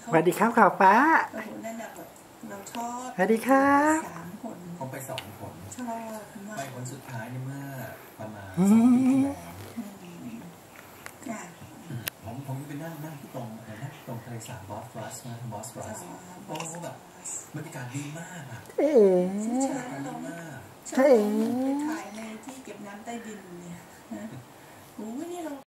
สวัสดีครับข่าวฟ้านั่นแหละเราชอบสวัสดีครับ 3 คนผมไป2 คนชอบไปคนสุดท้ายในเมื่อประมาณ2 ปีที่แล้วผมไปนั่งที่ตรงอะไรนะตรงทะเลสาบบอสฟรัสนะบอสฟรัสโอ้แบบบรรยากาศดีมากใช่ดีมากใช่ไปถ่ายในที่เก็บน้ำใต้ดิน